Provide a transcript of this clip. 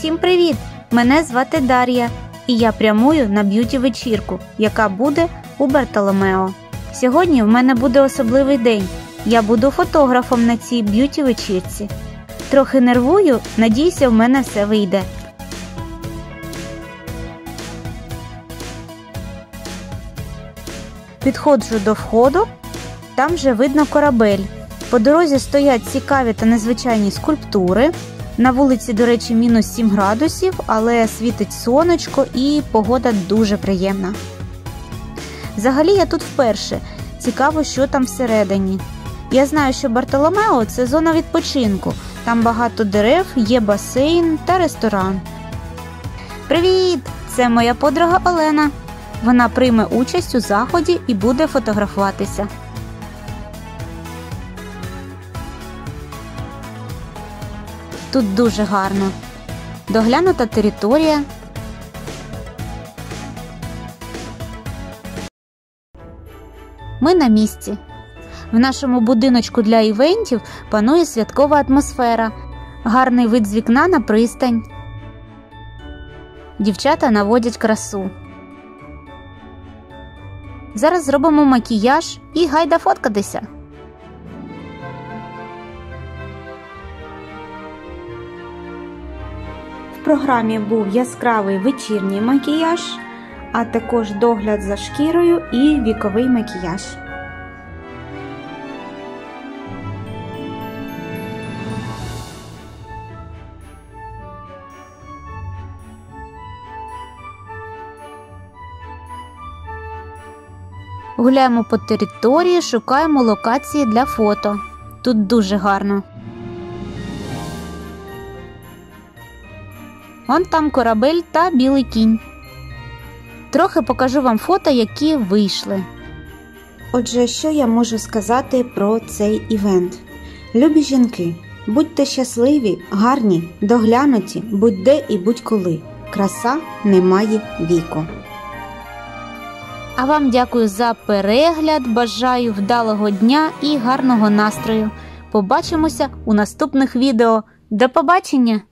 Усім привіт! Мене звати Дар'я, і я прямую на б'юті-вечірку, яка буде у Бартоломео. Сьогодні в мене буде особливий день. Я буду фотографом на цій б'юті-вечірці. Трохи нервую, надіюся, в мене все вийде. Підходжу до входу, там вже видно корабель. По дорозі стоять цікаві та незвичайні скульптури. На вулиці, до речі, мінус 7 градусів, але світить сонечко і погода дуже приємна. Взагалі я тут вперше. Цікаво, що там всередині. Я знаю, що Бартоломео – це зона відпочинку. Там багато дерев, є басейн та ресторан. Привіт! Це моя подруга Олена. Вона прийме участь у заході і буде фотографуватися. Тут дуже гарно. Доглянута територія. Ми на місці. В нашому будиночку для івентів панує святкова атмосфера. Гарний вид з вікна на пристань. Дівчата наводять красу. Зараз зробимо макіяж і гайда фоткатися. В програмі був яскравий вечірній макіяж, а також догляд за шкірою і віковий макіяж. Гуляємо по території, шукаємо локації для фото. Тут дуже гарно. Вон там корабель та білий кінь. Трохи покажу вам фото, які вийшли. Отже, що я можу сказати про цей івент? Любі жінки, будьте щасливі, гарні, доглянуті, будь-де і будь-коли. Краса не має віку. А вам дякую за перегляд, бажаю вдалого дня і гарного настрою. Побачимося у наступних відео. До побачення!